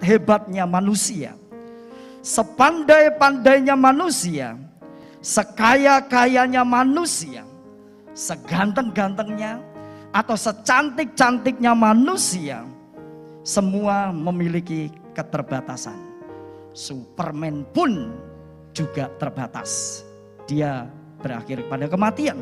sehebat-hebatnya manusia, sepandai-pandainya manusia, sekaya-kayanya manusia, seganteng-gantengnya atau secantik-cantiknya manusia, semua memiliki keterbatasan. Superman pun juga terbatas. Dia berakhir pada kematian.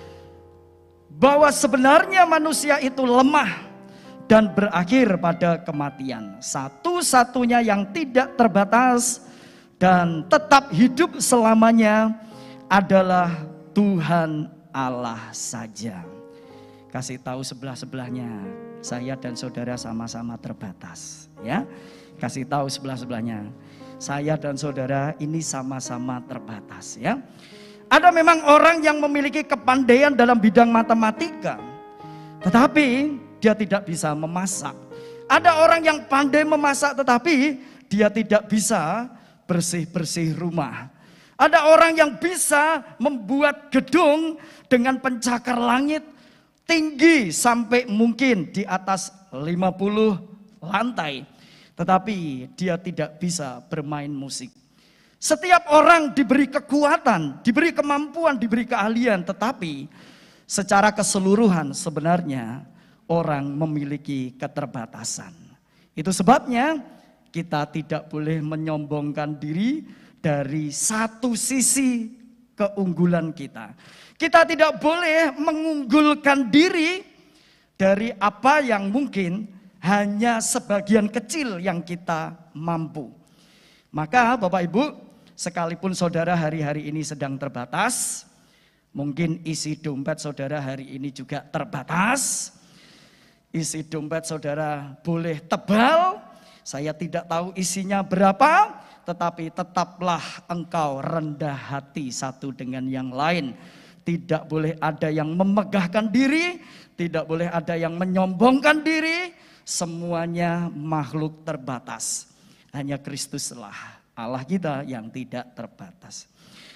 Bahwa sebenarnya manusia itu lemah dan berakhir pada kematian. Satu-satunya yang tidak terbatas dan tetap hidup selamanya adalah Tuhan Allah saja. Kasih tahu sebelah-sebelahnya, saya dan saudara sama-sama terbatas, ya. Kasih tahu sebelah-sebelahnya, saya dan saudara ini sama-sama terbatas, ya. Ada memang orang yang memiliki kepandaian dalam bidang matematika, tetapi dia tidak bisa memasak. Ada orang yang pandai memasak tetapi dia tidak bisa bersih-bersih rumah. Ada orang yang bisa membuat gedung dengan pencakar langit tinggi sampai mungkin di atas 50 lantai. Tetapi dia tidak bisa bermain musik. Setiap orang diberi kekuatan, diberi kemampuan, diberi keahlian. Tetapi secara keseluruhan sebenarnya orang memiliki keterbatasan. Itu sebabnya kita tidak boleh menyombongkan diri dari satu sisi keunggulan kita. Kita tidak boleh mengunggulkan diri dari apa yang mungkin hanya sebagian kecil yang kita mampu. Maka Bapak Ibu, sekalipun saudara hari-hari ini sedang terbatas, mungkin isi dompet saudara hari ini juga terbatas. Isi dompet saudara boleh tebal, saya tidak tahu isinya berapa, tetapi tetaplah engkau rendah hati satu dengan yang lain. Tidak boleh ada yang memegahkan diri, tidak boleh ada yang menyombongkan diri, semuanya makhluk terbatas. Hanya Kristuslah Allah kita yang tidak terbatas.